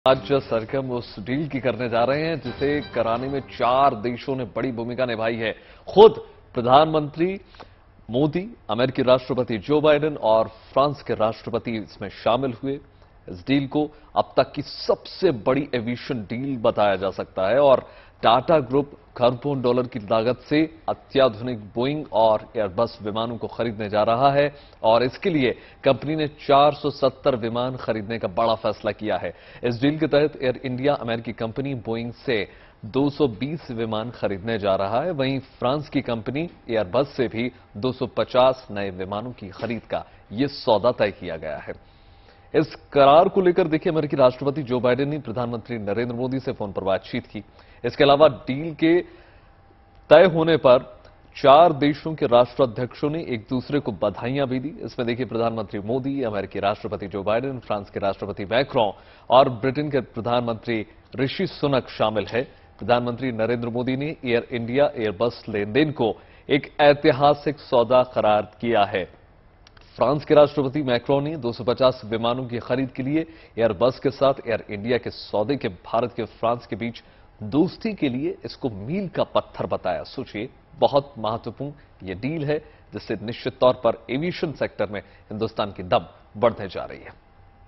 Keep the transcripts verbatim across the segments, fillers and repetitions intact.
आज सरगम उस डील की करने जा रहे हैं जिसे कराने में चार देशों ने बड़ी भूमिका निभाई है। खुद प्रधानमंत्री मोदी, अमेरिकी राष्ट्रपति जो बाइडेन और फ्रांस के राष्ट्रपति इसमें शामिल हुए। इस डील को अब तक की सबसे बड़ी एविएशन डील बताया जा सकता है और टाटा ग्रुप खरबों डॉलर की लागत से अत्याधुनिक बोइंग और एयरबस विमानों को खरीदने जा रहा है और इसके लिए कंपनी ने चार सौ सत्तर विमान खरीदने का बड़ा फैसला किया है। इस डील के तहत एयर इंडिया अमेरिकी कंपनी बोइंग से दो सौ बीस विमान खरीदने जा रहा है। वहीं फ्रांस की कंपनी एयरबस से भी दो सौ पचास नए विमानों की खरीद का यह सौदा तय किया गया है। इस करार को लेकर देखिए, अमेरिकी राष्ट्रपति जो बाइडेन ने प्रधानमंत्री नरेंद्र मोदी से फोन पर बातचीत की। इसके अलावा डील के तय होने पर चार देशों के राष्ट्राध्यक्षों ने एक दूसरे को बधाइयां भी दी। इसमें देखिए, प्रधानमंत्री मोदी, अमेरिकी राष्ट्रपति जो बाइडेन, फ्रांस के राष्ट्रपति मैक्रों और ब्रिटेन के प्रधानमंत्री ऋषि सुनक शामिल है। प्रधानमंत्री नरेंद्र मोदी ने एयर इंडिया एयरबस लेन देन को एक ऐतिहासिक सौदा करार किया है। फ्रांस के राष्ट्रपति मैक्रों ने दो सौ पचास विमानों की खरीद के लिए एयरबस के साथ एयर इंडिया के सौदे के भारत के फ्रांस के बीच दोस्ती के लिए इसको मील का पत्थर बताया। सोचिए, बहुत महत्वपूर्ण ये डील है जिससे निश्चित तौर पर एविएशन सेक्टर में हिंदुस्तान की दम बढ़ने जा रही है।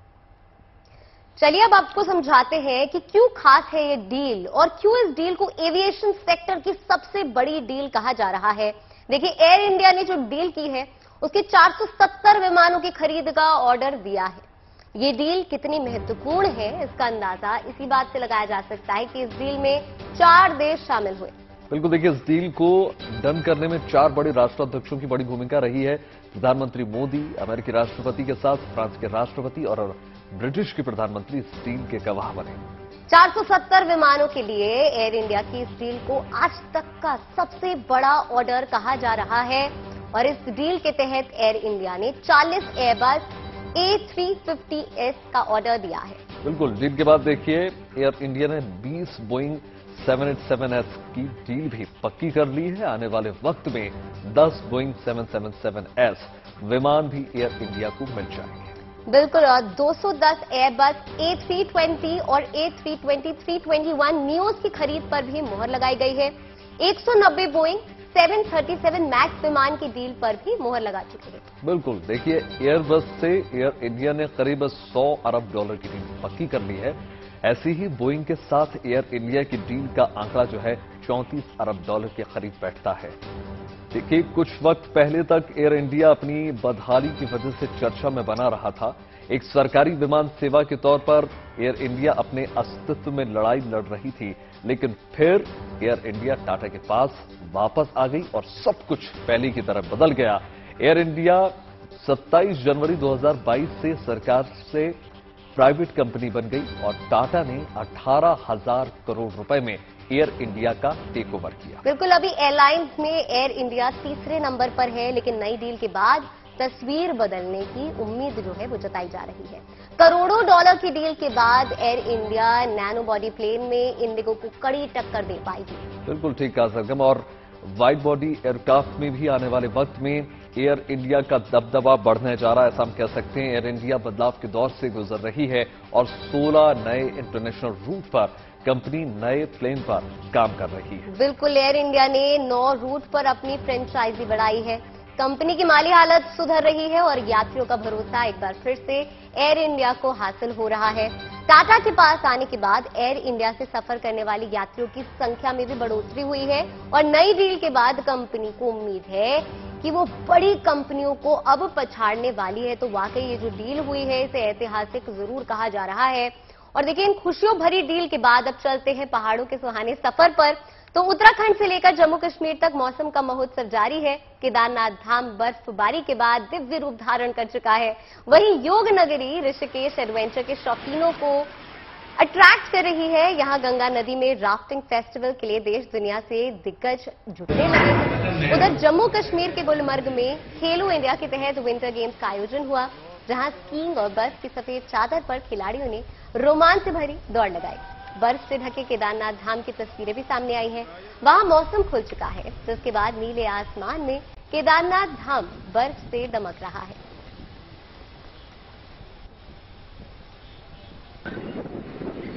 चलिए अब आपको समझाते हैं कि क्यों खास है ये डील और क्यों इस डील को एविएशन सेक्टर की सबसे बड़ी डील कहा जा रहा है। देखिए, एयर इंडिया ने जो डील की है उसके चार सौ सत्तर विमानों की खरीद का ऑर्डर दिया है। ये डील कितनी महत्वपूर्ण है इसका अंदाजा इसी बात से लगाया जा सकता है कि इस डील में चार देश शामिल हुए। बिल्कुल, देखिए, इस डील को डन करने में चार बड़े राष्ट्राध्यक्षों की बड़ी भूमिका रही है। प्रधानमंत्री मोदी, अमेरिकी राष्ट्रपति के साथ फ्रांस के राष्ट्रपति और ब्रिटिश के प्रधानमंत्री इस डील के गवाह बने। चार सौ सत्तर विमानों के लिए एयर इंडिया की इस डील को आज तक का सबसे बड़ा ऑर्डर कहा जा रहा है और इस डील के तहत एयर इंडिया ने चालीस Airbus A three fifty S का ऑर्डर दिया है। बिल्कुल, डील के बाद देखिए, एयर इंडिया ने बीस Boeing seven eight seven S की डील भी पक्की कर ली है। आने वाले वक्त में दस Boeing seven seven seven S विमान भी एयर इंडिया को मिल जाएंगे। बिल्कुल, और दो सौ दस एयरबस ए थ्री ट्वेंटी और A three twenty three twenty one neos की खरीद पर भी मुहर लगाई गई है। एक सौ नब्बे Boeing seven thirty seven max विमान की डील पर भी मुहर लगा चुकी है। बिल्कुल, देखिए, एयरबस से एयर इंडिया ने करीब सौ अरब डॉलर की डील पक्की कर ली है। ऐसी ही बोइंग के साथ एयर इंडिया की डील का आंकड़ा जो है चौंतीस अरब डॉलर के करीब बैठता है। देखिए, कुछ वक्त पहले तक एयर इंडिया अपनी बदहाली की वजह से चर्चा में बना रहा था। एक सरकारी विमान सेवा के तौर पर एयर इंडिया अपने अस्तित्व में लड़ाई लड़ रही थी, लेकिन फिर एयर इंडिया टाटा के पास वापस आ गई और सब कुछ पहले की तरह बदल गया। एयर इंडिया सत्ताईस जनवरी दो हज़ार बाईस से सरकार से प्राइवेट कंपनी बन गई और टाटा ने अठारह हजार करोड़ रुपए में एयर इंडिया का टेक ओवर किया। बिल्कुल, अभी एयरलाइंस में एयर इंडिया तीसरे नंबर पर है, लेकिन नई डील के बाद तस्वीर बदलने की उम्मीद जो है वो जताई जा रही है। करोड़ों डॉलर की डील के बाद air India narrow body plane में इंडिगो को कड़ी टक्कर दे पाएगी। बिल्कुल ठीक कहा सरगम, और वाइड बॉडी एयरक्राफ्ट में भी आने वाले वक्त में एयर इंडिया का दबदबा बढ़ने जा रहा है, ऐसा हम कह सकते हैं। एयर इंडिया बदलाव के दौर से गुजर रही है और सोलह नए इंटरनेशनल रूट पर कंपनी नए प्लेन पर काम कर रही है। बिल्कुल, एयर इंडिया ने नौ रूट पर अपनी फ्रेंचाइजी बढ़ाई है। कंपनी की माली हालत सुधर रही है और यात्रियों का भरोसा एक बार फिर से एयर इंडिया को हासिल हो रहा है। टाटा के पास आने के बाद एयर इंडिया से सफर करने वाली यात्रियों की संख्या में भी बढ़ोतरी हुई है और नई डील के बाद कंपनी को उम्मीद है कि वो बड़ी कंपनियों को अब पछाड़ने वाली है। तो वाकई ये जो डील हुई है इसे ऐतिहासिक जरूर कहा जा रहा है। और देखिए, इन खुशियों भरी डील के बाद अब चलते हैं पहाड़ों के सुहाने सफर पर। तो उत्तराखंड से लेकर जम्मू कश्मीर तक मौसम का महोत्सव जारी है। केदारनाथ धाम बर्फबारी के बाद दिव्य रूप धारण कर चुका है। वहीं योग नगरी ऋषिकेश एडवेंचर के शौकीनों को अट्रैक्ट कर रही है। यहां गंगा नदी में राफ्टिंग फेस्टिवल के लिए देश दुनिया से दिग्गज जुटने लगे हैं। उधर जम्मू कश्मीर के गुलमर्ग में खेलो इंडिया के तहत विंटर गेम्स का आयोजन हुआ, जहां स्कीइंग और बर्फ की सफेद चादर पर खिलाड़ियों ने रोमांच भरी दौड़ लगाई। बर्फ से ढके केदारनाथ धाम की तस्वीरें भी सामने आई हैं। वहां मौसम खुल चुका है, जिसके बाद नीले आसमान में केदारनाथ धाम बर्फ से दमक रहा है।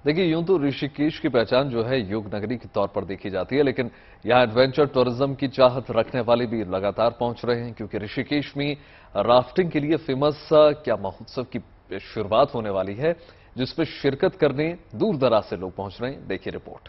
देखिए, यूं तो ऋषिकेश की पहचान जो है योग नगरी के तौर पर देखी जाती है, लेकिन यहां एडवेंचर टूरिज्म की चाहत रखने वाले भी लगातार पहुंच रहे हैं, क्योंकि ऋषिकेश में राफ्टिंग के लिए फेमस क्या महोत्सव की शुरुआत होने वाली है, जिसमें शिरकत करने दूर दराज से लोग पहुंच रहे हैं। देखिए रिपोर्ट।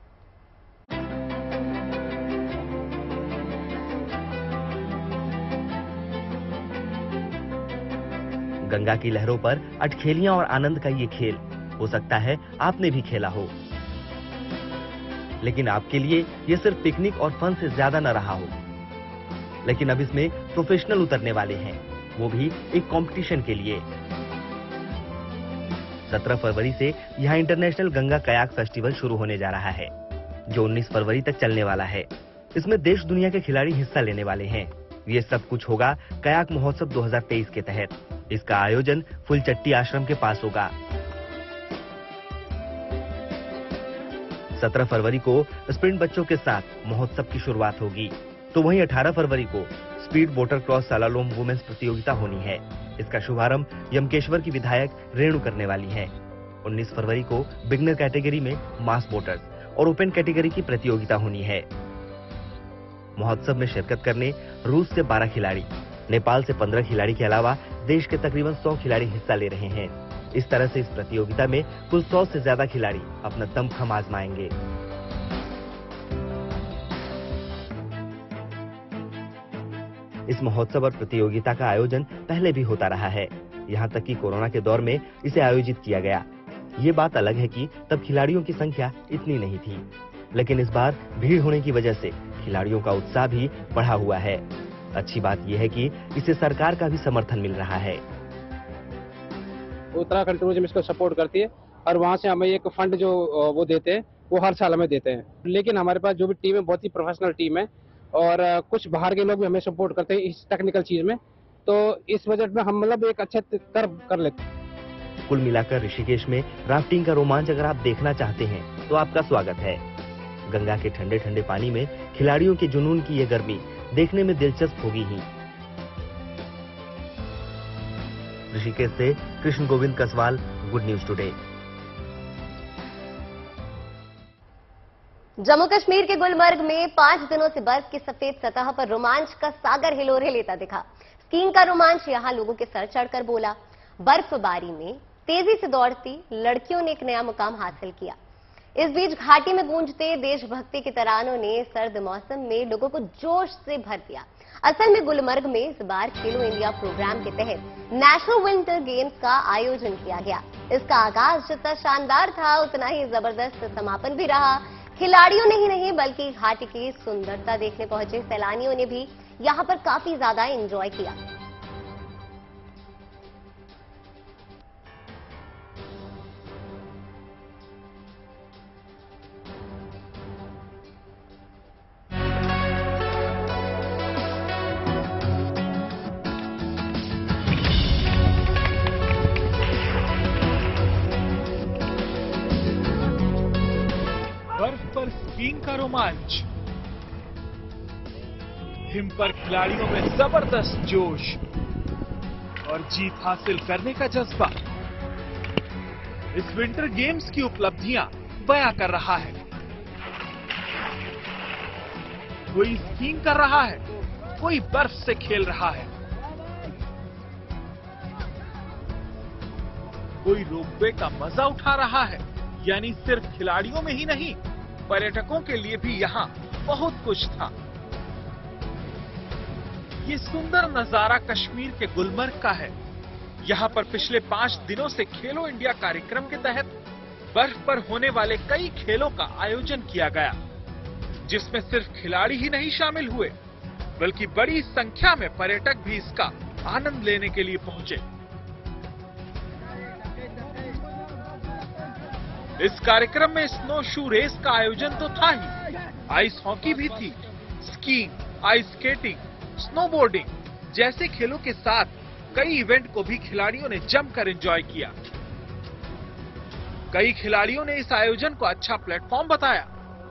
गंगा की लहरों पर अटखेलियां और आनंद का ये खेल हो सकता है आपने भी खेला हो, लेकिन आपके लिए ये सिर्फ पिकनिक और फन से ज्यादा न रहा हो। लेकिन अब इसमें प्रोफेशनल उतरने वाले हैं, वो भी एक कंपटीशन के लिए। सत्रह फरवरी से यहाँ इंटरनेशनल गंगा कयाक फेस्टिवल शुरू होने जा रहा है, जो उन्नीस फरवरी तक चलने वाला है। इसमें देश दुनिया के खिलाड़ी हिस्सा लेने वाले हैं। ये सब कुछ होगा कयाक महोत्सव दो हज़ार तेईस के तहत। इसका आयोजन फुलचट्टी आश्रम के पास होगा। सत्रह फरवरी को स्प्रिंट बच्चों के साथ महोत्सव की शुरुआत होगी, तो वहीं अठारह फरवरी को speed boarder cross slalom women's प्रतियोगिता होनी है। इसका शुभारंभ यमकेश्वर की विधायक रेणु करने वाली हैं। उन्नीस फरवरी को बिगनर कैटेगरी में मास बोटर्स और ओपन कैटेगरी की प्रतियोगिता होनी है। महोत्सव में शिरकत करने रूस से बारह खिलाड़ी, नेपाल से पंद्रह खिलाड़ी के अलावा देश के तकरीबन सौ खिलाड़ी हिस्सा ले रहे हैं। इस तरह से इस प्रतियोगिता में कुल सौ से ज्यादा खिलाड़ी अपना दमखम आजमाएंगे। इस महोत्सव और प्रतियोगिता का आयोजन पहले भी होता रहा है, यहाँ तक कि कोरोना के दौर में इसे आयोजित किया गया। ये बात अलग है कि तब खिलाड़ियों की संख्या इतनी नहीं थी, लेकिन इस बार भीड़ होने की वजह से खिलाड़ियों का उत्साह भी बढ़ा हुआ है। अच्छी बात यह है कि इसे सरकार का भी समर्थन मिल रहा है। उत्तराखंड टूरिज्म इसको सपोर्ट करती है और वहाँ से हमें एक फंड जो वो देते हैं वो हर साल हमें देते हैं। लेकिन हमारे पास जो भी टीम है बहुत ही प्रोफेशनल टीम है और कुछ बाहर के लोग भी हमें सपोर्ट करते हैं इस टेक्निकल चीज में, तो इस बजट में हम मतलब एक अच्छा कर कर लेते हैं। कुल मिलाकर ऋषिकेश में राफ्टिंग का रोमांच अगर आप देखना चाहते हैं तो आपका स्वागत है। गंगा के ठंडे ठंडे पानी में खिलाड़ियों के जुनून की ये गर्मी देखने में दिलचस्प होगी ही। ऋषिकेश से Krishna Govind Kaswal, good news today. Jammu Kashmir के गुलमर्ग में पांच दिनों से बर्फ की सफेद सतह पर रोमांच का सागर हिलोरे लेता दिखा। स्कीइंग का रोमांच यहां लोगों के सर चढ़कर बोला। बर्फबारी में तेजी से दौड़ती लड़कियों ने एक नया मुकाम हासिल किया। इस बीच घाटी में गूंजते देशभक्ति के तरानों ने सर्द मौसम में लोगों को जोश से भर दिया। असल में गुलमर्ग में इस बार खेलो इंडिया प्रोग्राम के तहत नेशनल विंटर गेम्स का आयोजन किया गया। इसका आगाज जितना शानदार था उतना ही जबरदस्त समापन भी रहा। खिलाड़ियों ने ही नहीं बल्कि घाटी की सुंदरता देखने पहुंचे सैलानियों ने भी यहां पर काफी ज्यादा एंजॉय किया। स्कीइंग का रोमांच, हिम पर खिलाड़ियों में जबरदस्त जोश और जीत हासिल करने का जज्बा इस विंटर गेम्स की उपलब्धियां बयां कर रहा है। कोई स्कीइंग कर रहा है, कोई बर्फ से खेल रहा है, कोई रोपवे का मजा उठा रहा है। यानी सिर्फ खिलाड़ियों में ही नहीं, पर्यटकों के लिए भी यहाँ बहुत कुछ था। ये सुंदर नजारा कश्मीर के गुलमर्ग का है। यहाँ पर पिछले पांच दिनों से खेलो इंडिया कार्यक्रम के तहत बर्फ पर होने वाले कई खेलों का आयोजन किया गया, जिसमें सिर्फ खिलाड़ी ही नहीं शामिल हुए बल्कि बड़ी संख्या में पर्यटक भी इसका आनंद लेने के लिए पहुंचे। इस कार्यक्रम में स्नो शू रेस का आयोजन तो था ही, आइस हॉकी भी थी, स्कीइंग, आइस स्केटिंग, स्नोबोर्डिंग जैसे खेलों के साथ कई इवेंट को भी खिलाड़ियों ने जमकर एंजॉय किया। कई खिलाड़ियों ने इस आयोजन को अच्छा प्लेटफॉर्म बताया।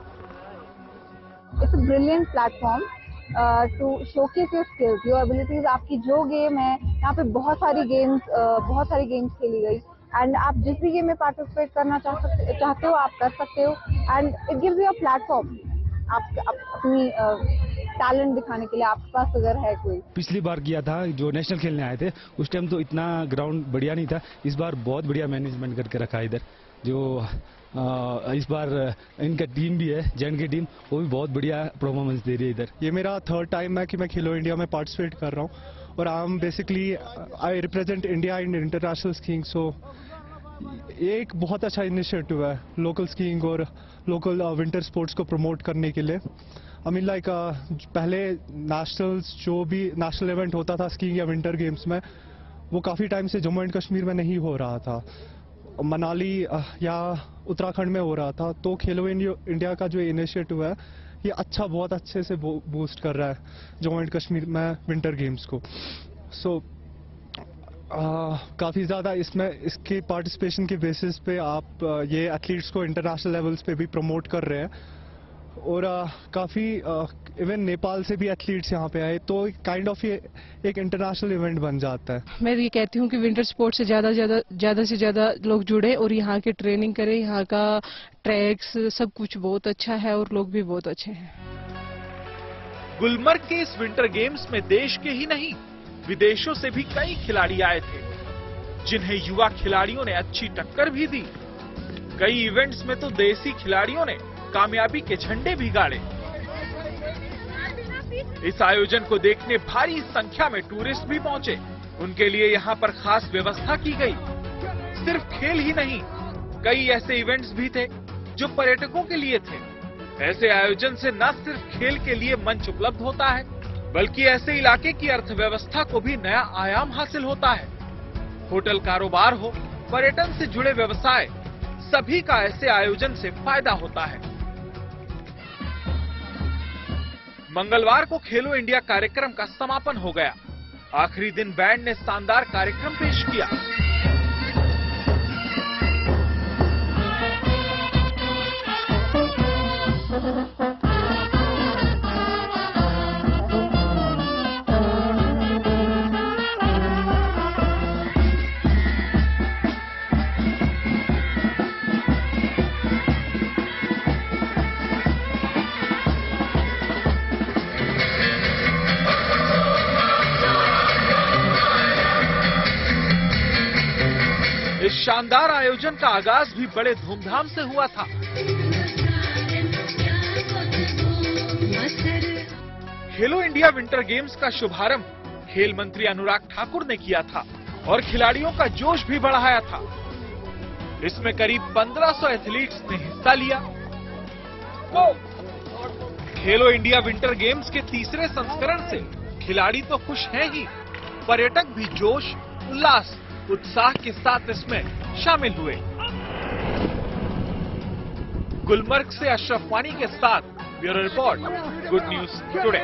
It's a brilliant platform to showcase your skills, your abilities. आपकी जो गेम है, यहाँ पे बहुत सारी गेम्स uh, बहुत सारी गेम्स खेली गई एंड आप जिस भी गेम में पार्टिसिपेट करना चाह सकते चाहते हो आप कर सकते हो and it gives you a platform आप, आप अपनी टैलेंट दिखाने के लिए आपके पास अगर है कोई। पिछली बार किया था जो नेशनल खेलने आए थे उस टाइम तो इतना ग्राउंड बढ़िया नहीं था, इस बार बहुत बढ़िया मैनेजमेंट करके रखा है इधर। जो आ, इस बार इनका टीम भी है जैन की टीम, वो भी बहुत बढ़िया परफॉर्मेंस दे रही है इधर। ये मेरा थर्ड टाइम है कि मैं खेलो इंडिया में पार्टिसिपेट कर रहा हूँ और I am basically I represent India in international skiing. So ये एक बहुत अच्छा इनिशिएटिव है लोकल स्कीइंग और लोकल विंटर स्पोर्ट्स को प्रमोट करने के लिए। आई मीन लाइक पहले नेशनल्स जो भी नेशनल इवेंट होता था स्कीइंग या विंटर गेम्स में, वो काफ़ी टाइम से जम्मू एंड कश्मीर में नहीं हो रहा था, मनाली या उत्तराखंड में हो रहा था। तो खेलो इंडिया का जो इनिशिएटिव है ये अच्छा बहुत अच्छे से बूस्ट कर रहा है जम्मू एंड कश्मीर में विंटर गेम्स को। सो so, काफ़ी ज़्यादा इसमें इसके पार्टिसिपेशन के बेसिस पे आप आ, ये एथलीट्स को इंटरनेशनल लेवल्स पे भी प्रमोट कर रहे हैं और काफ़ी इवन नेपाल से भी एथलीट्स यहाँ पे आए, तो काइंड ऑफ ये एक इंटरनेशनल इवेंट बन जाता है। मैं ये कहती हूँ कि विंटर स्पोर्ट्स से ज़्यादा ज़्यादा ज़्यादा से ज़्यादा लोग जुड़े और यहाँ के ट्रेनिंग करें। यहाँ का ट्रैक्स सब कुछ बहुत अच्छा है और लोग भी बहुत अच्छे हैं। गुलमर्ग के इस विंटर गेम्स में देश के ही नहीं विदेशों से भी कई खिलाड़ी आए थे, जिन्हें युवा खिलाड़ियों ने अच्छी टक्कर भी दी। कई इवेंट्स में तो देसी खिलाड़ियों ने कामयाबी के झंडे भी गाड़े। इस आयोजन को देखने भारी संख्या में टूरिस्ट भी पहुंचे। उनके लिए यहाँ पर खास व्यवस्था की गई। सिर्फ खेल ही नहीं, कई ऐसे इवेंट्स भी थे जो पर्यटकों के लिए थे। ऐसे आयोजन से न सिर्फ खेल के लिए मंच उपलब्ध होता है, बल्कि ऐसे इलाके की अर्थव्यवस्था को भी नया आयाम हासिल होता है। होटल कारोबार हो, पर्यटन से जुड़े व्यवसाय, सभी का ऐसे आयोजन से फायदा होता है। मंगलवार को खेलो इंडिया कार्यक्रम का समापन हो गया। आखिरी दिन बैंड ने शानदार कार्यक्रम पेश किया। इस शानदार आयोजन का आगाज भी बड़े धूमधाम से हुआ था। खेलो इंडिया विंटर गेम्स का शुभारंभ खेल मंत्री अनुराग ठाकुर ने किया था और खिलाड़ियों का जोश भी बढ़ाया था। इसमें करीब पंद्रह सौ एथलीट्स ने हिस्सा लिया। खेलो इंडिया विंटर गेम्स के तीसरे संस्करण से खिलाड़ी तो खुश हैं ही, पर्यटक भी जोश, उल्लास, उत्साह के साथ इसमें शामिल हुए। गुलमर्ग से अशरफ वानी के साथ bureau report, good news today.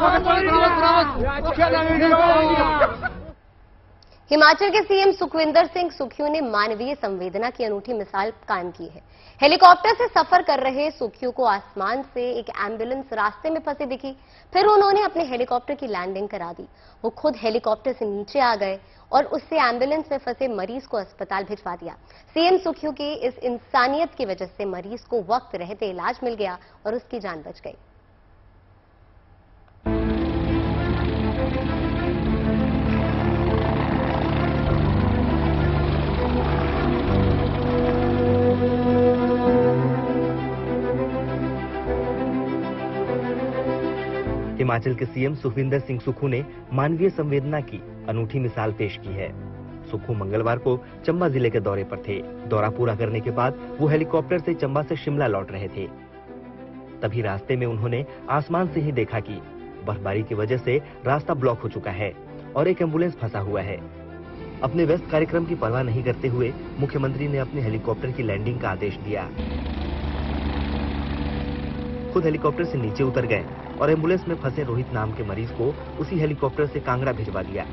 Himachal के सीएम सुखविंदर सिंह सुक्खू ने मानवीय संवेदना की अनूठी मिसाल कायम की है। हेलीकॉप्टर से सफर कर रहे सुक्खू को आसमान से एक एम्बुलेंस रास्ते में फंसी दिखी। फिर उन्होंने अपने हेलीकॉप्टर की लैंडिंग करा दी। वो खुद हेलीकॉप्टर से नीचे आ गए और उससे एम्बुलेंस में फंसे मरीज को अस्पताल भिजवा दिया। सीएम सुक्खू की इस इंसानियत की वजह से मरीज को वक्त रहते इलाज मिल गया और उसकी जान बच गई। हिमाचल के सीएम सुखविंदर सिंह सुक्खू ने मानवीय संवेदना की अनूठी मिसाल पेश की है। सुक्खू मंगलवार को चंबा जिले के दौरे पर थे। दौरा पूरा करने के बाद वो हेलीकॉप्टर से चंबा से शिमला लौट रहे थे। तभी रास्ते में उन्होंने आसमान से ही देखा कि बर्फबारी की वजह से रास्ता ब्लॉक हो चुका है और एक एम्बुलेंस फंसा हुआ है। अपने व्यस्त कार्यक्रम की परवाह नहीं करते हुए मुख्यमंत्री ने अपने हेलीकॉप्टर की लैंडिंग का आदेश दिया। खुद हेलीकॉप्टर से नीचे उतर गए और एम्बुलेंस में फंसे रोहित नाम के मरीज को उसी हेलीकॉप्टर से कांगड़ा भिजवा दिया।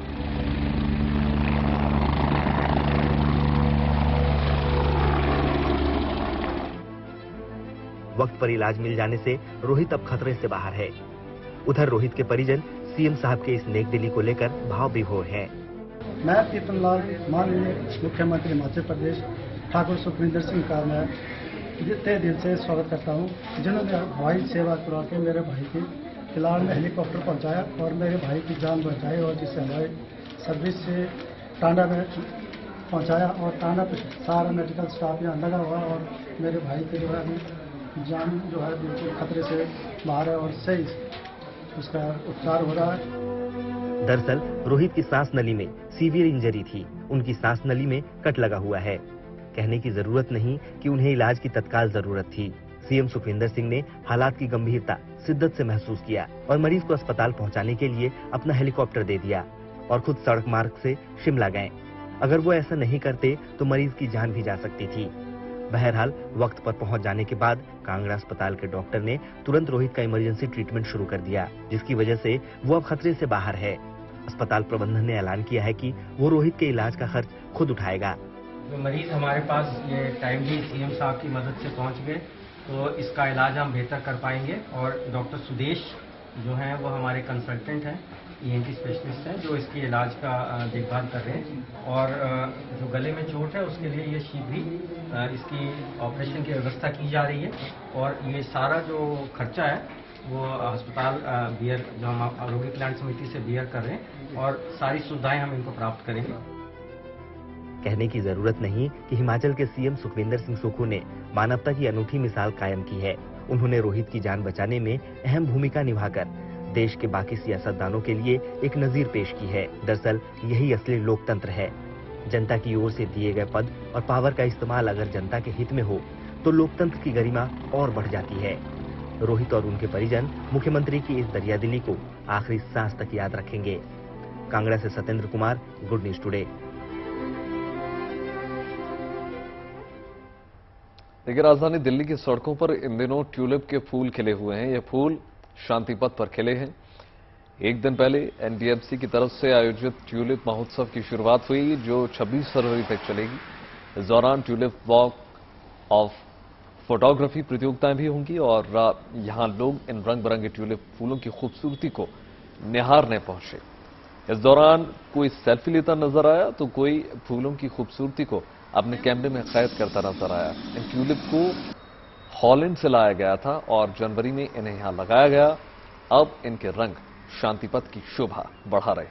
वक्त पर इलाज मिल जाने से रोहित अब खतरे से बाहर है। उधर रोहित के परिजन सीएम साहब के इस नेक दिली को लेकर भाव विभोर हैं। मैं पीतमलाल माननीय मुख्यमंत्री हिमाचल प्रदेश ठाकुर सुखविंदर सिंह का मैं तहे दिल से स्वागत करता हूँ, जिन्होंने हवाई सेवा करा के मेरे भाई की फिलहाल में हेलीकॉप्टर पहुँचाया और मेरे भाई की जान बचाई और जिसे हवाई सर्विस से टांडा में पहुँचाया और टांडा पे सारा मेडिकल स्टाफ यहाँ लगा हुआ और मेरे भाई के जो है जान जो है बिल्कुल खतरे से बाहर है और सही उसका उपचार हो रहा है। दरअसल रोहित की सांस नली में सीवियर इंजरी थी। उनकी सांस नली में कट लगा हुआ है। कहने की जरूरत नहीं कि उन्हें इलाज की तत्काल जरूरत थी। सीएम सुखविंदर सिंह ने हालात की गंभीरता शिद्दत से महसूस किया और मरीज को अस्पताल पहुंचाने के लिए अपना हेलीकॉप्टर दे दिया और खुद सड़क मार्ग से शिमला गए। अगर वो ऐसा नहीं करते तो मरीज की जान भी जा सकती थी। बहरहाल वक्त पर पहुंच जाने के बाद कांगड़ा अस्पताल के डॉक्टर ने तुरंत रोहित का इमरजेंसी ट्रीटमेंट शुरू कर दिया, जिसकी वजह से वो अब खतरे से बाहर है। अस्पताल प्रबंधन ने ऐलान किया है कि वो रोहित के इलाज का खर्च खुद उठाएगा। जो मरीज हमारे पास ये टाइमली सीएम साहब की मदद से पहुंच गए तो इसका इलाज हम बेहतर कर पाएंगे और डॉक्टर सुदेश जो हैं वो हमारे कंसल्टेंट हैं, ईएनटी स्पेशलिस्ट हैं जो इसकी इलाज का देखभाल कर रहे हैं और जो गले में चोट है उसके लिए ये शीघ्र ही इसकी ऑपरेशन की व्यवस्था की जा रही है और ये सारा जो खर्चा है वो अस्पताल बियर जो हम आरोग्य कल्याण समिति से बियर कर रहे हैं और सारी सुविधाएं हम इनको प्राप्त करेंगे। कहने की जरूरत नहीं कि हिमाचल के सीएम सुखविंदर सिंह सुक्खू ने मानवता की अनूठी मिसाल कायम की है। उन्होंने रोहित की जान बचाने में अहम भूमिका निभाकर देश के बाकी सियासतदानों के लिए एक नजीर पेश की है। दरअसल यही असली लोकतंत्र है। जनता की ओर से दिए गए पद और पावर का इस्तेमाल अगर जनता के हित में हो तो लोकतंत्र की गरिमा और बढ़ जाती है। रोहित और उनके परिजन मुख्यमंत्री की इस दरियादिली को आखिरी सांस तक याद रखेंगे। कांगड़ा से Satyendra Kumar, good news today. देखिए, राजधानी दिल्ली की सड़कों पर इन दिनों ट्यूलिप के फूल खिले हुए हैं। ये फूल शांति पथ पर खिले हैं। एक दिन पहले एनडीएमसी की तरफ से आयोजित ट्यूलिप महोत्सव की शुरुआत हुई जो छब्बीस फरवरी तक चलेगी। इस दौरान ट्यूलिप वॉक ऑफ फोटोग्राफी प्रतियोगिताएं भी होंगी और यहां लोग इन रंग बिरंगे ट्यूलिप फूलों की खूबसूरती को निहारने पहुंचे। इस दौरान कोई सेल्फी लेता नजर आया तो कोई फूलों की खूबसूरती को अपने कैमरे में कैद करता नजर आया। इन ट्यूलिप को हॉलैंड से लाया गया था और जनवरी में इन्हें यहां लगाया गया। अब इनके रंग शांतिपथ की शोभा बढ़ा रहे।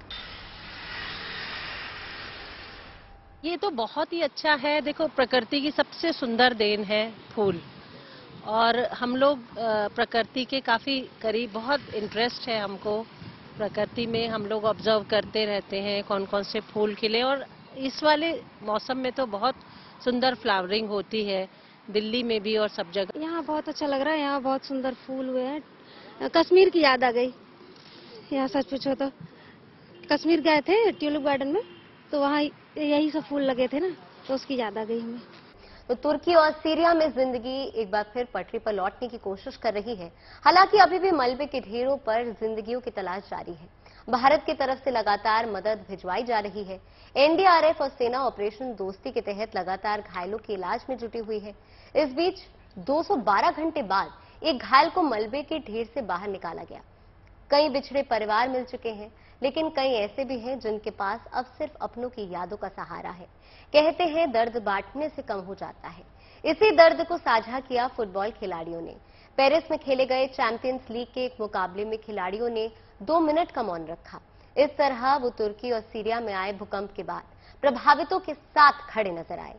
ये तो बहुत ही अच्छा है। देखो, प्रकृति की सबसे सुंदर देन है फूल और हम लोग प्रकृति के काफी करीब, बहुत इंटरेस्ट है हमको प्रकृति में। हम लोग ऑब्जर्व करते रहते हैं कौन कौन से फूल खिले और इस वाले मौसम में तो बहुत सुंदर फ्लावरिंग होती है दिल्ली में भी और सब जगह। यहाँ बहुत अच्छा लग रहा है। यहाँ बहुत सुंदर फूल हुए हैं। कश्मीर की याद आ गई। यहाँ सच पूछो तो कश्मीर गए थे ट्यूलिप गार्डन में तो वहाँ यही सब फूल लगे थे ना, तो उसकी याद आ गई हमें। तो तुर्की और सीरिया में जिंदगी एक बार फिर पटरी पर लौटने की कोशिश कर रही है। हालांकि अभी भी मलबे के ढेरों पर जिंदगियों की तलाश जारी है। भारत की तरफ से लगातार मदद भिजवाई जा रही है। एनडीआरएफ और सेना ऑपरेशन दोस्ती के तहत लगातार घायलों के इलाज में जुटी हुई है। इस बीच दो सौ बारह घंटे बाद एक घायल को मलबे के ढेर से बाहर निकाला गया। कई बिछड़े परिवार मिल चुके हैं, लेकिन कई ऐसे भी हैं जिनके पास अब सिर्फ अपनों की यादों का सहारा है। कहते हैं दर्द बांटने से कम हो जाता है। इसी दर्द को साझा किया फुटबॉल खिलाड़ियों ने। पेरिस में खेले गए चैंपियंस लीग के एक मुकाबले में खिलाड़ियों ने दो मिनट का मौन रखा। इस तरह वो तुर्की और सीरिया में आए भूकंप के बाद प्रभावितों के साथ खड़े नजर आए।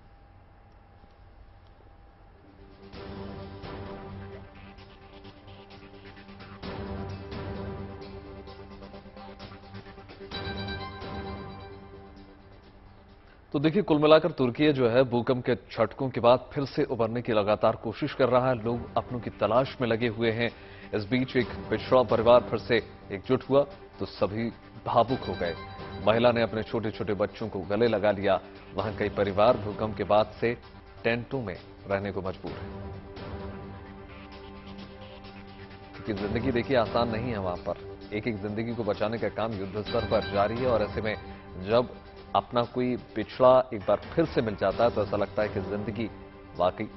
तो देखिए, कुल मिलाकर तुर्की जो है भूकंप के झटकों के बाद फिर से उभरने की लगातार कोशिश कर रहा है। लोग अपनों की तलाश में लगे हुए हैं। इस बीच एक पिछड़ा परिवार फिर से एकजुट हुआ तो सभी भावुक हो गए। महिला ने अपने छोटे छोटे बच्चों को गले लगा लिया। वहां कई परिवार भूकंप के बाद से टेंटों में रहने को मजबूर है, क्योंकि जिंदगी देखिए आसान नहीं है। वहां पर एक एक जिंदगी को बचाने का काम युद्ध स्तर पर जारी है और ऐसे में जब अपना कोई पिछड़ा एक बार फिर से मिल जाता है तो ऐसा लगता है कि जिंदगी वाकई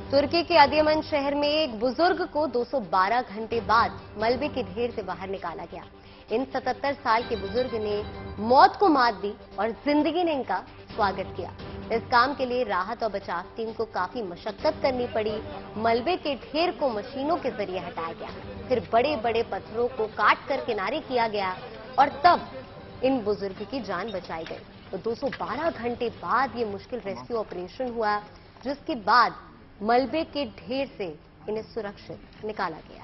तुर्की के अदियमन शहर में एक बुजुर्ग को दो सौ बारह घंटे बाद मलबे के ढेर से बाहर निकाला गया। इन सतहत्तर साल के बुजुर्ग ने मौत को मात दी और जिंदगी ने इनका स्वागत किया। इस काम के लिए राहत और बचाव टीम को काफी मशक्कत करनी पड़ी। मलबे के ढेर को मशीनों के जरिए हटाया गया, फिर बड़े बड़े पत्थरों को काट कर किनारे किया गया और तब इन बुजुर्ग की जान बचाई गई। तो दो सौ बारह घंटे बाद ये मुश्किल रेस्क्यू ऑपरेशन हुआ, जिसके बाद मलबे के ढेर से इन्हें सुरक्षित निकाला गया है।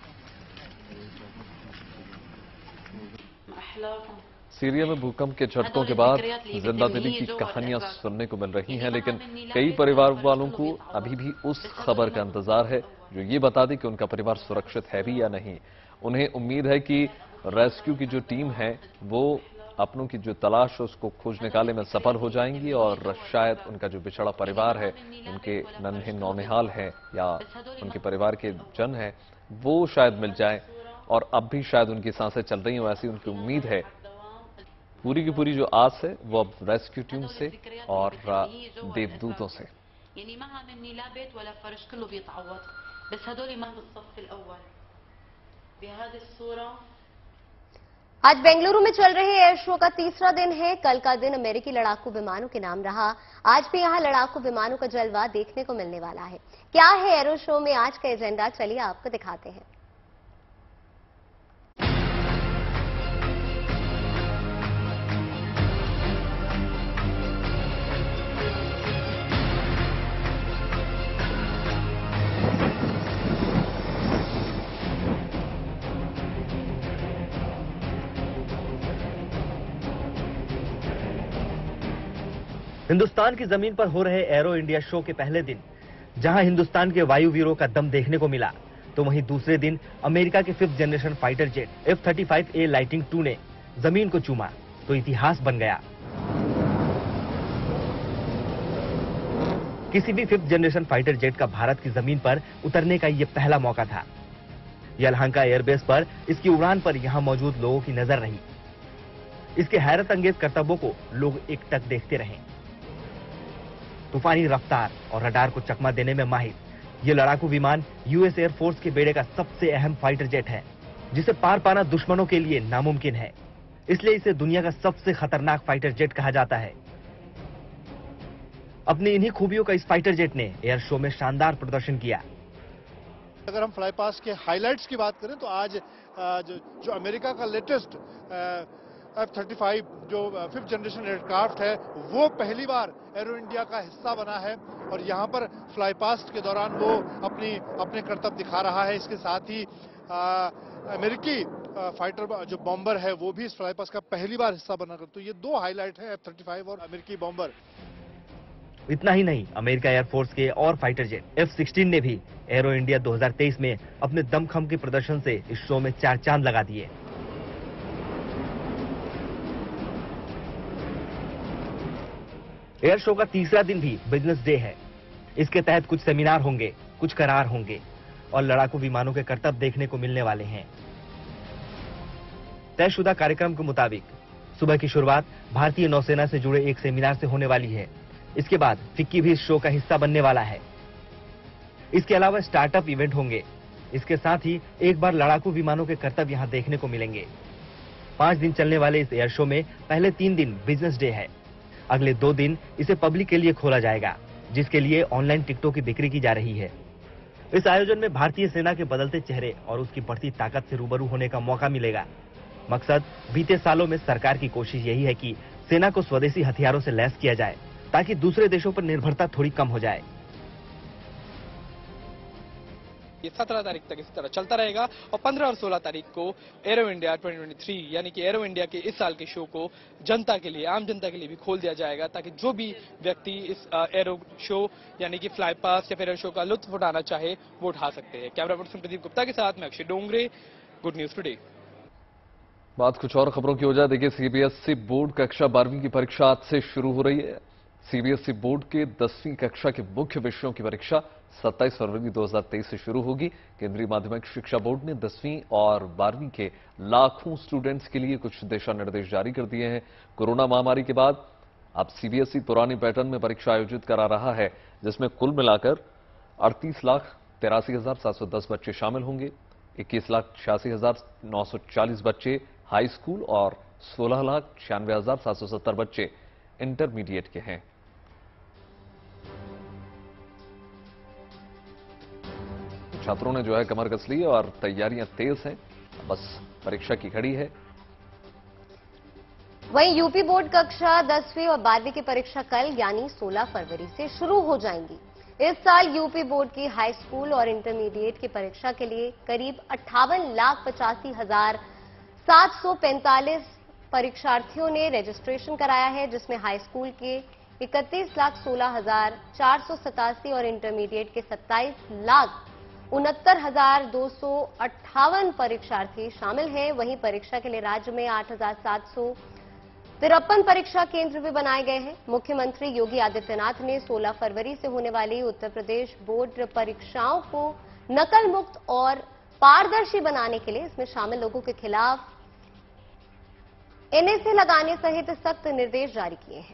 सीरिया में भूकंप के झटकों के बाद जिंदा दिली की कहानियां सुनने को मिल रही हैं, लेकिन कई परिवार वालों को अभी भी उस खबर का इंतजार है जो ये बता दे कि उनका परिवार सुरक्षित है भी या नहीं। उन्हें उम्मीद है कि रेस्क्यू की जो टीम है वो अपनों की जो तलाश है उसको खोज निकालने में सफल हो जाएंगी और शायद उनका जो बिछड़ा परिवार है, उनके नन्हे नौनिहाल हैं या उनके परिवार के जन हैं, वो शायद मिल जाए और अब भी शायद उनकी सांसें चल रही हो, ऐसी उनकी उम्मीद है। पूरी की पूरी जो आस है वो अब रेस्क्यू टीम से और देवदूतों से। आज बेंगलुरु में चल रहे एयर शो का तीसरा दिन है। कल का दिन अमेरिकी लड़ाकू विमानों के नाम रहा। आज भी यहां लड़ाकू विमानों का जलवा देखने को मिलने वाला है। क्या है एरो शो में आज का एजेंडा, चलिए आपको दिखाते हैं। हिंदुस्तान की जमीन पर हो रहे एरो इंडिया शो के पहले दिन जहां हिंदुस्तान के वायुवीरों का दम देखने को मिला, तो वहीं दूसरे दिन अमेरिका के fifth generation fighter jet F thirty five A lightning two ने जमीन को चूमा तो इतिहास बन गया। किसी भी फिफ्थ जनरेशन फाइटर जेट का भारत की जमीन पर उतरने का यह पहला मौका था। यलहंका एयरबेस पर इसकी उड़ान पर यहां मौजूद लोगों की नजर रही। इसके हैरत अंगेज करतबों को लोग एकटक देखते रहे। तूफानी रफ्तार और रडार को चकमा देने में माहिर ये लड़ाकू विमान यूएस एयरफोर्स के बेड़े का सबसे अहम फाइटर जेट है, जिसे पार पाना दुश्मनों के लिए नामुमकिन है। इसलिए इसे दुनिया का सबसे खतरनाक फाइटर जेट कहा जाता है। अपनी इन्हीं खूबियों का इस फाइटर जेट ने एयर शो में शानदार प्रदर्शन किया। अगर हम फ्लाई पास के हाइलाइट्स की बात करें तो आज जो, जो अमेरिका का लेटेस्ट एफ थर्टी फाइव जो फिफ्थ जनरेशन एयरक्राफ्ट है वो पहली बार एरो इंडिया का हिस्सा बना है और यहाँ पर फ्लाई पास्ट के दौरान वो अपनी अपने करतब दिखा रहा है। इसके साथ ही आ, अमेरिकी आ, फाइटर जो बॉम्बर है वो भी इस फ्लाई पास्ट का पहली बार हिस्सा बना। तो ये दो हाईलाइट है, एफ थर्टी फाइव और अमेरिकी बॉम्बर। इतना ही नहीं, अमेरिका एयरफोर्स के और फाइटर जेट एफ सिक्सटीन ने भी एरो इंडिया दो हज़ार तेईस में अपने दमखम के प्रदर्शन से इस शो में चार चांद लगा दिए। एयर शो का तीसरा दिन भी बिजनेस डे है। इसके तहत कुछ सेमिनार होंगे, कुछ करार होंगे और लड़ाकू विमानों के करतब देखने को मिलने वाले हैं। तयशुदा कार्यक्रम के मुताबिक सुबह की शुरुआत भारतीय नौसेना से जुड़े एक सेमिनार से होने वाली है। इसके बाद फिक्की भी इस शो का हिस्सा बनने वाला है। इसके अलावा स्टार्टअप इवेंट होंगे। इसके साथ ही एक बार लड़ाकू विमानों के करतब यहां देखने को मिलेंगे। पांच दिन चलने वाले इस एयर शो में पहले तीन दिन बिजनेस डे है। अगले दो दिन इसे पब्लिक के लिए खोला जाएगा, जिसके लिए ऑनलाइन टिकटों की बिक्री की जा रही है। इस आयोजन में भारतीय सेना के बदलते चेहरे और उसकी बढ़ती ताकत से रूबरू होने का मौका मिलेगा। मकसद बीते सालों में सरकार की कोशिश यही है कि सेना को स्वदेशी हथियारों से लैस किया जाए, ताकि दूसरे देशों पर निर्भरता थोड़ी कम हो जाए। ये सत्रह तारीख तक इस तरह चलता रहेगा और पंद्रह और सोलह तारीख को एरो इंडिया दो हज़ार तेईस यानी कि एरो इंडिया के इस साल के शो को जनता के लिए, आम जनता के लिए भी खोल दिया जाएगा, ताकि जो भी व्यक्ति इस एरो शो यानी कि फ्लाई पास या फिर एरो शो का लुत्फ उठाना चाहे वो उठा सकते हैं। कैमरा पर्सन प्रदीप गुप्ता के साथ मैं Akshay Dongre, good news today. बात कुछ और खबरों की हो जाए। देखिए, सीबीएसई बोर्ड कक्षा बारहवीं की परीक्षा आज से शुरू हो रही है। सीबीएसई बोर्ड के दसवीं कक्षा के मुख्य विषयों की परीक्षा सत्ताईस फरवरी दो हज़ार तेईस से शुरू होगी। केंद्रीय माध्यमिक शिक्षा बोर्ड ने दसवीं और बारहवीं के लाखों स्टूडेंट्स के लिए कुछ दिशा निर्देश जारी कर दिए हैं। कोरोना महामारी के बाद अब सीबीएसई पुराने पैटर्न में परीक्षा आयोजित करा रहा है, जिसमें कुल मिलाकर अड़तीस लाख तिरासी हजार सात सौ दस बच्चे शामिल होंगे। इक्कीस लाख छियासी हजार नौ सौ चालीस बच्चे हाई स्कूल और सोलह लाख छियानवे हजार सात सौ सत्तर बच्चे इंटरमीडिएट के हैं। छात्रों ने जो है कमर कस ली है और तैयारियां तेज हैं, बस परीक्षा की घड़ी है। वहीं यूपी बोर्ड कक्षा दसवीं और बारहवीं की परीक्षा कल यानी सोलह फरवरी से शुरू हो जाएंगी। इस साल यूपी बोर्ड की हाई स्कूल और इंटरमीडिएट की परीक्षा के लिए करीब अट्ठावन लाख पचासी हजार सात सौ पैंतालीस परीक्षार्थियों ने रजिस्ट्रेशन कराया है, जिसमें हाई स्कूल के इकतीस लाख सोलह हजार चार सौ सतासी और इंटरमीडिएट के सत्ताईस लाख उनहत्तर हजार दो सौ अट्ठावन परीक्षार्थी शामिल हैं। वहीं परीक्षा के लिए राज्य में आठ हजार सात सौ तिरपन परीक्षा केंद्र भी बनाए गए हैं। मुख्यमंत्री योगी आदित्यनाथ ने सोलह फरवरी से होने वाली उत्तर प्रदेश बोर्ड परीक्षाओं को नकल मुक्त और पारदर्शी बनाने के लिए इसमें शामिल लोगों के खिलाफ एनएसए लगाने सहित सख्त निर्देश जारी किए हैं।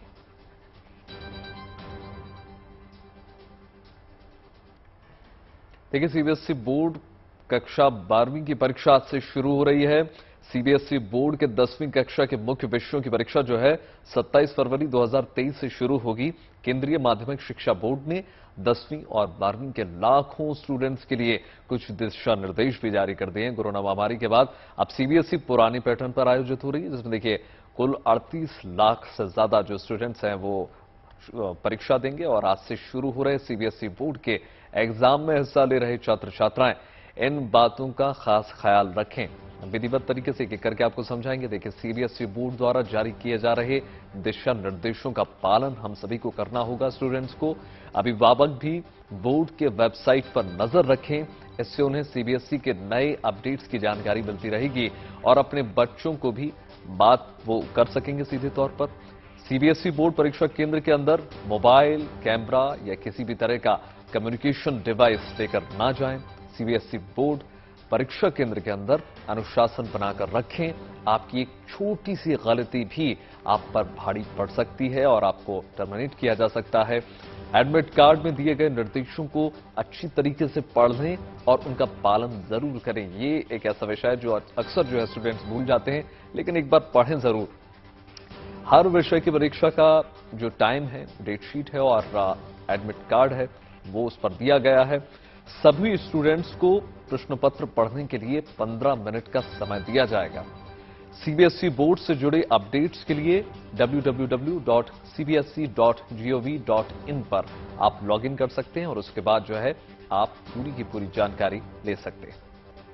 देखिए, सीबीएसई बोर्ड कक्षा बारहवीं की परीक्षा आज से शुरू हो रही है। सीबीएसई बोर्ड के दसवीं कक्षा के मुख्य विषयों की परीक्षा जो है सत्ताईस फरवरी दो हज़ार तेईस से शुरू होगी। केंद्रीय माध्यमिक शिक्षा बोर्ड ने दसवीं और बारहवीं के लाखों स्टूडेंट्स के लिए कुछ दिशा निर्देश भी जारी कर दिए हैं। कोरोना महामारी के बाद अब सीबीएसई पुरानी पैटर्न पर आयोजित हो रही है, जिसमें देखिए कुल अड़तीस लाख से ज्यादा जो स्टूडेंट्स हैं वो परीक्षा देंगे और आज से शुरू हो रहे सीबीएसई बोर्ड के एग्जाम में हिस्सा ले रहे छात्र छात्राएं इन बातों का खास ख्याल रखें। विधिवत तरीके से एक करके आपको समझाएंगे। देखिए, सीबीएसई बोर्ड द्वारा जारी किए जा रहे दिशा निर्देशों का पालन हम सभी को करना होगा। स्टूडेंट्स को अभिभावक भी बोर्ड के वेबसाइट पर नजर रखें, इससे उन्हें सीबीएसई के नए अपडेट्स की जानकारी मिलती रहेगी और अपने बच्चों को भी बात वो कर सकेंगे सीधे तौर पर। सीबीएसई बोर्ड परीक्षा केंद्र के अंदर मोबाइल, कैमरा या किसी भी तरह का कम्युनिकेशन डिवाइस लेकर ना जाएं। सीबीएसई बोर्ड परीक्षा केंद्र के अंदर अनुशासन बनाकर रखें। आपकी एक छोटी सी गलती भी आप पर भारी पड़ सकती है और आपको टर्मिनेट किया जा सकता है। एडमिट कार्ड में दिए गए निर्देशों को अच्छी तरीके से पढ़ लें और उनका पालन जरूर करें। ये एक ऐसा विषय है जो अक्सर जो है स्टूडेंट्स भूल जाते हैं, लेकिन एक बार पढ़ें जरूर। हर विषय की परीक्षा का जो टाइम है, डेट शीट है और एडमिट कार्ड है वो उस पर दिया गया है। सभी स्टूडेंट्स को प्रश्न पत्र पढ़ने के लिए पंद्रह मिनट का समय दिया जाएगा। सीबीएसई बोर्ड से जुड़े अपडेट्स के लिए W W W dot C B S E dot G O V dot in पर आप लॉगिन कर सकते हैं और उसके बाद जो है आप पूरी की पूरी जानकारी ले सकते हैं।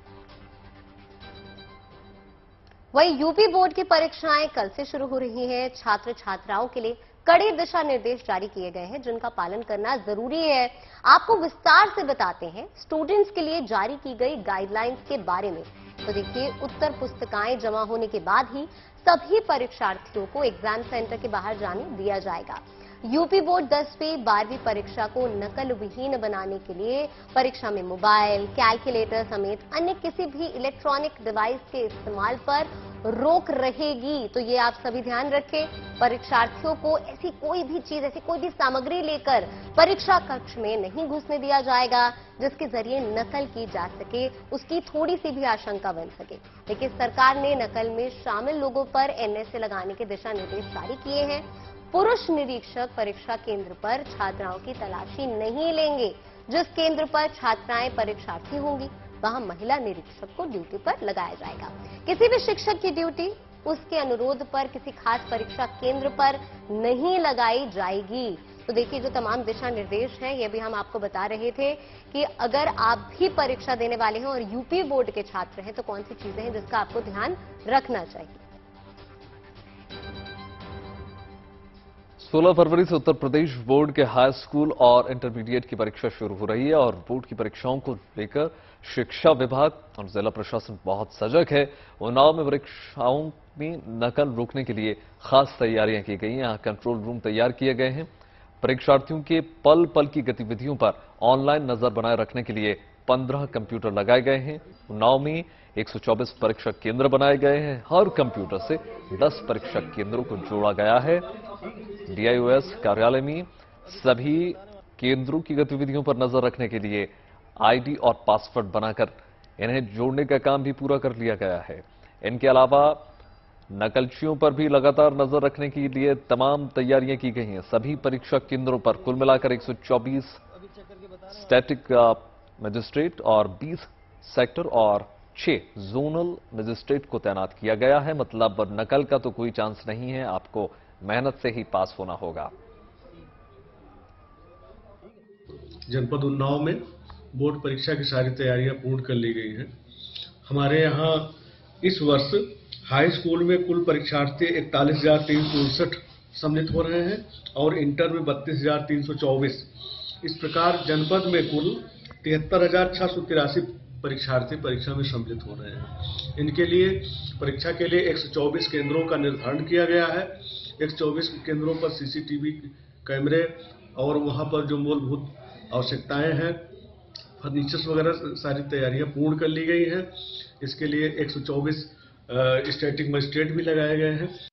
वहीं यूपी बोर्ड की परीक्षाएं कल से शुरू हो रही हैं। छात्र छात्राओं के लिए कड़े दिशा निर्देश जारी किए गए हैं, जिनका पालन करना जरूरी है। आपको विस्तार से बताते हैं स्टूडेंट्स के लिए जारी की गई गाइडलाइंस के बारे में। तो देखिए, उत्तर पुस्तिकाएं जमा होने के बाद ही सभी परीक्षार्थियों को एग्जाम सेंटर के बाहर जाने दिया जाएगा। यूपी बोर्ड दसवीं बारहवीं परीक्षा को नकल विहीन बनाने के लिए परीक्षा में मोबाइल, कैलकुलेटर समेत अन्य किसी भी इलेक्ट्रॉनिक डिवाइस के इस्तेमाल पर रोक रहेगी। तो ये आप सभी ध्यान रखें। परीक्षार्थियों को ऐसी कोई भी चीज, ऐसी कोई भी सामग्री लेकर परीक्षा कक्ष में नहीं घुसने दिया जाएगा जिसके जरिए नकल की जा सके, उसकी थोड़ी सी भी आशंका बन सके। लेकिन सरकार ने नकल में शामिल लोगों पर एनएसए लगाने के दिशा निर्देश जारी किए हैं। पुरुष निरीक्षक परीक्षा केंद्र पर छात्राओं की तलाशी नहीं लेंगे। जिस केंद्र पर छात्राएं परीक्षार्थी होंगी वहां महिला निरीक्षक को ड्यूटी पर लगाया जाएगा। किसी भी शिक्षक की ड्यूटी उसके अनुरोध पर किसी खास परीक्षा केंद्र पर नहीं लगाई जाएगी। तो देखिए, जो तमाम दिशा निर्देश हैं ये भी हम आपको बता रहे थे कि अगर आप भी परीक्षा देने वाले हैं और यूपी बोर्ड के छात्र हैं तो कौन सी चीजें हैं जिसका आपको ध्यान रखना चाहिए। सोलह फरवरी से उत्तर प्रदेश बोर्ड के हाई स्कूल और इंटरमीडिएट की परीक्षा शुरू हो रही है और बोर्ड की परीक्षाओं को लेकर शिक्षा विभाग और जिला प्रशासन बहुत सजग है। उन्नाव में परीक्षाओं में नकल रोकने के लिए खास तैयारियां की गई हैं। यहां कंट्रोल रूम तैयार किए गए हैं। परीक्षार्थियों के पल पल की गतिविधियों पर ऑनलाइन नजर बनाए रखने के लिए पंद्रह कंप्यूटर लगाए गए हैं। उन्नाव में एक सौ चौबीस परीक्षा केंद्र बनाए गए हैं। हर कंप्यूटर से दस परीक्षा केंद्रों को जोड़ा गया है। डीआईओएस कार्यालय में सभी केंद्रों की गतिविधियों पर नजर रखने के लिए आईडी और पासवर्ड बनाकर इन्हें जोड़ने का काम भी पूरा कर लिया गया है। इनके अलावा नकलचियों पर भी लगातार नजर रखने के लिए तमाम तैयारियां की गई हैं। सभी परीक्षा केंद्रों पर कुल मिलाकर एक सौ चौबीस स्टैटिक मजिस्ट्रेट और बीस सेक्टर और छह जोनल मजिस्ट्रेट को तैनात किया गया है। मतलब नकल का तो कोई चांस नहीं है, आपको मेहनत से ही पास होना होगा। जनपद उन्नाव में बोर्ड परीक्षा की सारी तैयारियां पूर्ण कर ली गई हैं। हमारे यहाँ इस वर्ष हाई स्कूल में कुल परीक्षार्थी इकतालीस हजार तीन सौ उनसठ सम्मिलित हो रहे हैं और इंटर में बत्तीस हजार तीन सौ चौबीस। इस प्रकार जनपद में कुल तिहत्तर हजार छह सौ तिरासी परीक्षार्थी परीक्षा में सम्मिलित हो रहे हैं। इनके लिए परीक्षा के लिए एक सौ चौबीस केंद्रों का निर्धारण किया गया है। एक सौ चौबीस केंद्रों पर सीसीटीवी कैमरे और वहां पर जो मूलभूत आवश्यकताएं हैं, फर्नीचर्स वगैरह सारी तैयारियां पूर्ण कर ली गई हैं। इसके लिए एक सौ चौबीस स्टैटिक मजिस्ट्रेट भी लगाए गए हैं।